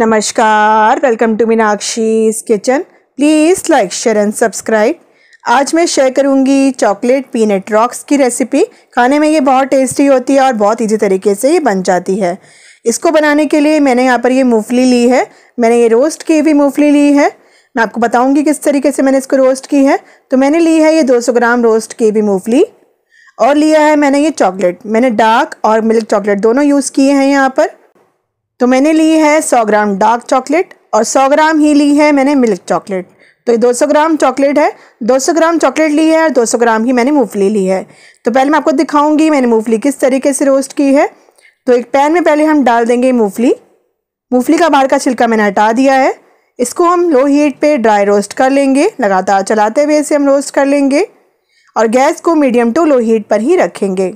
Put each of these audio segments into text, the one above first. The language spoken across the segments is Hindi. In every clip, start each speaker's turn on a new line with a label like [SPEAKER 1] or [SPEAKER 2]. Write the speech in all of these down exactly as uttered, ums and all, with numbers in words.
[SPEAKER 1] नमस्कार, welcome to Meenakshi's kitchen. Please like share and subscribe. आज मैं शेयर करूंगी चॉकलेट पीनट रॉक्स की रेसिपी। खाने में ये बहुत टेस्टी होती है और बहुत इजी तरीके से ये बन जाती है। इसको बनाने के लिए मैंने यहाँ पर ये मूंगफली ली है। मैंने ये रोस्ट की हुई मूंगफली ली है। मैं आपको बताऊँगी किस तरीके से मैंने इसको रोस्ट की है। तो मैंने ली है ये दो सौ ग्राम रोस्ट की हुई मूंगफली और लिया है मैंने ये चॉकलेट। मैंने डार्क और मिल्क चॉकलेट दोनों यूज़ किए हैं यहाँ पर। तो मैंने ली है सौ ग्राम डार्क चॉकलेट और सौ ग्राम ही ली है मैंने मिल्क चॉकलेट। तो ये दो सौ ग्राम चॉकलेट है, दो सौ ग्राम चॉकलेट ली है और दो सौ ग्राम ही मैंने मूंगफली ली है। तो पहले मैं आपको दिखाऊंगी मैंने मूंगफली किस तरीके से रोस्ट की है। तो एक पैन में पहले हम डाल देंगे मूंगफली। मूंगफली का बाहर का छिलका मैंने हटा दिया है। इसको हम लो हीट पे ड्राई रोस्ट कर लेंगे। लगातार चलाते हुए इसे हम रोस्ट कर लेंगे और गैस को मीडियम टू लो हीट पर ही रखेंगे।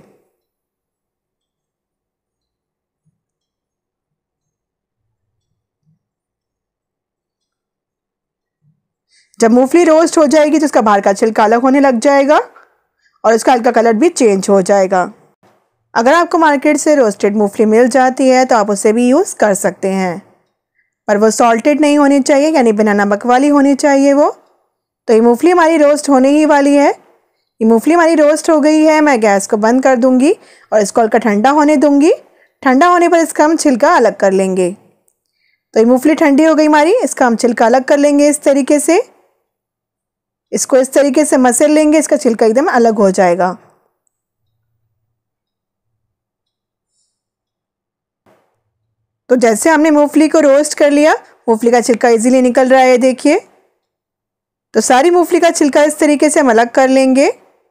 [SPEAKER 1] जब मूंगफली रोस्ट हो जाएगी तो इसका बाहर का छिलका अलग होने लग जाएगा और इसका हल्का कलर भी चेंज हो जाएगा। अगर आपको मार्केट से रोस्टेड मूंगफली मिल जाती है तो आप उसे भी यूज़ कर सकते हैं, पर वो सॉल्टेड नहीं होनी चाहिए, यानी बिना नमक वाली होनी चाहिए वो। तो ये मूंगफली हमारी रोस्ट होने ही वाली है। ये मूंगफली हमारी रोस्ट हो गई है। मैं गैस को बंद कर दूंगी और इसको हल्का ठंडा होने दूंगी। ठंडा होने पर इसका हम छिलका अलग कर लेंगे। तो ये मूंगफली ठंडी हो गई हमारी, इसका हम छिलका अलग कर लेंगे इस तरीके से। इसको इस तरीके से मसल लेंगे, इसका छिलका एकदम अलग हो जाएगा। तो जैसे हमने मूंगफली को रोस्ट कर लिया, मूंगफली का छिलका इजीली निकल रहा है, देखिए। तो सारी मूंगफली का छिलका इस तरीके से हम अलग कर लेंगे।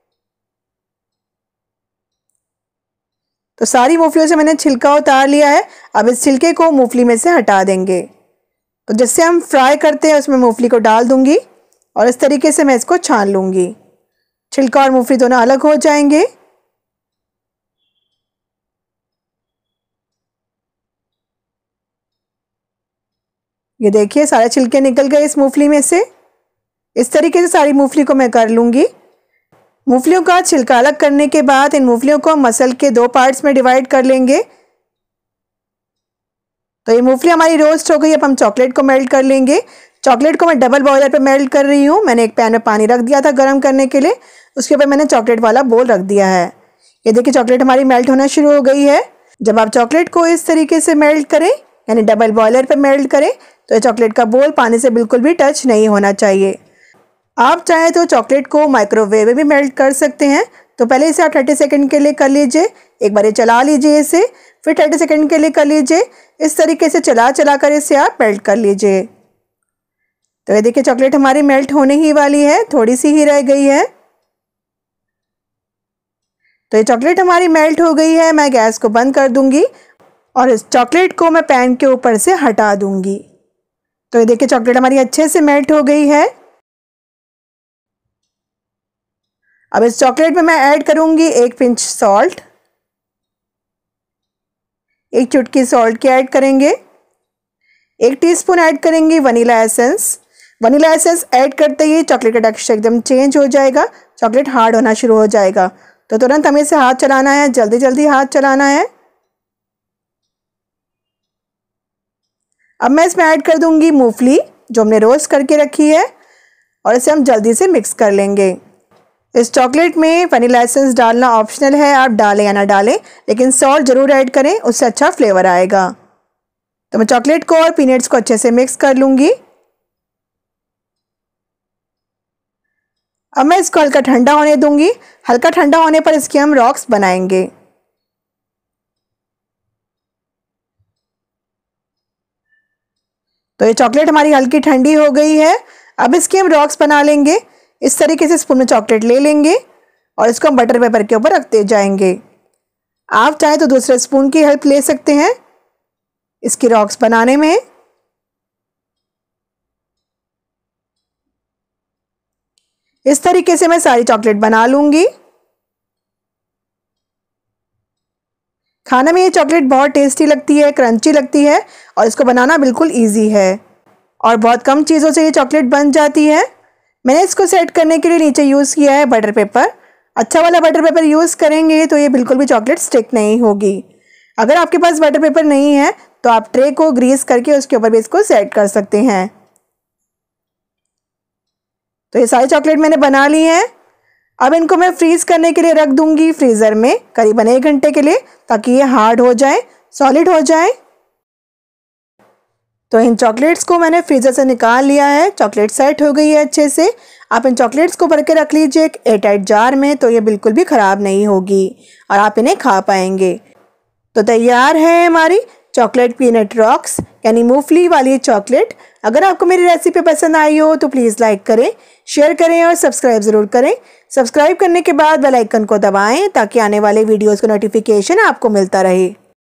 [SPEAKER 1] तो सारी मूंगफलियों से मैंने छिलका उतार लिया है। अब इस छिलके को मूंगफली में से हटा देंगे। तो जैसे हम फ्राई करते हैं उसमें मूंगफली को डाल दूंगी और इस तरीके से मैं इसको छान लूँगी। छिलका और मूंगफली दोनों अलग हो जाएंगे। ये देखिए सारे छिलके निकल गए इस मूंगफली में से। इस तरीके से सारी मूंगफली को मैं कर लूँगी। मूंगफलियों का छिलका अलग करने के बाद इन मूंगफलियों को मसल के दो पार्ट्स में डिवाइड कर लेंगे। तो ये मूंगफली हमारी रोस्ट हो गई। अब हम चॉकलेट को मेल्ट कर लेंगे। चॉकलेट को मैं डबल बॉयलर पे मेल्ट कर रही हूँ। मैंने एक पैन में पानी रख दिया था गर्म करने के लिए, उसके ऊपर मैंने चॉकलेट वाला बोल रख दिया है। ये देखिए चॉकलेट हमारी मेल्ट होना शुरू हो गई है। जब आप चॉकलेट को इस तरीके से मेल्ट करें, यानी डबल बॉयलर पे मेल्ट करें, तो ये चॉकलेट का बोल पानी से बिल्कुल भी टच नहीं होना चाहिए। आप चाहें तो चॉकलेट को माइक्रोवेव में भी मेल्ट कर सकते हैं। तो पहले इसे आप थर्टी सेकेंड के लिए कर लीजिए। एक बार ये चला लीजिए इसे, फिर थर्टी सेकेंड के लिए कर लीजिए। इस तरीके से चला चला कर इसे आप मेल्ट कर लीजिए। तो ये देखिए चॉकलेट हमारी मेल्ट होने ही वाली है, थोड़ी सी ही रह गई है। तो ये चॉकलेट हमारी मेल्ट हो गई है। मैं गैस को बंद कर दूंगी और इस चॉकलेट को मैं पैन के ऊपर से हटा दूंगी। तो ये देखिए चॉकलेट हमारी अच्छे से मेल्ट हो गई है। अब इस चॉकलेट में मैं ऐड करूंगी एक पिंच सॉल्ट। एक चुटकी सॉल्ट की ऐड करेंगे। एक टीस्पून ऐड करेंगे vanilla essence. Vanilla essence add करते ही चॉकलेट का टेक्सचर एकदम चेंज हो जाएगा, चॉकलेट हार्ड होना शुरू हो जाएगा। तो तुरंत हमें इसे हाथ चलाना है, जल्दी जल्दी हाथ चलाना है। अब मैं इसमें ऐड कर दूंगी मूंगफली जो हमने रोस्ट करके रखी है और इसे हम जल्दी से मिक्स कर लेंगे। इस चॉकलेट में वनीला एसेंस डालना ऑप्शनल है, आप डालें या ना डालें, लेकिन सॉल्ट ज़रूर ऐड करें, उससे अच्छा फ्लेवर आएगा। तो मैं चॉकलेट को और पीनट्स को अच्छे से मिक्स कर लूँगी। अब मैं इसको हल्का ठंडा होने दूंगी। हल्का ठंडा होने पर इसके हम रॉक्स बनाएंगे। तो ये चॉकलेट हमारी हल्की ठंडी हो गई है। अब इसके हम रॉक्स बना लेंगे। इस तरीके से स्पून में चॉकलेट ले लेंगे और इसको हम बटर पेपर के ऊपर रखते जाएंगे। आप चाहें तो दूसरे स्पून की हेल्प ले सकते हैं इसकी रॉक्स बनाने में। इस तरीके से मैं सारी चॉकलेट बना लूंगी। खाने में ये चॉकलेट बहुत टेस्टी लगती है, क्रंची लगती है और इसको बनाना बिल्कुल इजी है और बहुत कम चीज़ों से ये चॉकलेट बन जाती है। मैंने इसको सेट करने के लिए नीचे यूज़ किया है बटर पेपर। अच्छा वाला बटर पेपर यूज़ करेंगे तो ये बिल्कुल भी चॉकलेट स्टिक नहीं होगी। अगर आपके पास बटर पेपर नहीं है तो आप ट्रे को ग्रीस करके उसके ऊपर भी इसको सेट कर सकते हैं। तो ये सारी चॉकलेट मैंने बना ली है। अब इनको मैं फ्रीज करने के लिए रख दूंगी फ्रीज़र में करीबन एक घंटे के लिए, ताकि ये हार्ड हो जाए, सॉलिड हो जाए। तो इन चॉकलेट्स को मैंने फ्रीज़र से निकाल लिया है, चॉकलेट सेट हो गई है अच्छे से। आप इन चॉकलेट्स को भर के रख लीजिए एक एयरटाइट जार में, तो ये बिल्कुल भी ख़राब नहीं होगी और आप इन्हें खा पाएंगे। तो तैयार है हमारी चॉकलेट पीनट रॉक्स यानी मूंगफली वाली चॉकलेट। अगर आपको मेरी रेसिपी पसंद आई हो तो प्लीज़ लाइक करें, शेयर करें और सब्सक्राइब ज़रूर करें। सब्सक्राइब करने के बाद बेल आइकन को दबाएं ताकि आने वाले वीडियोज़ का नोटिफिकेशन आपको मिलता रहे।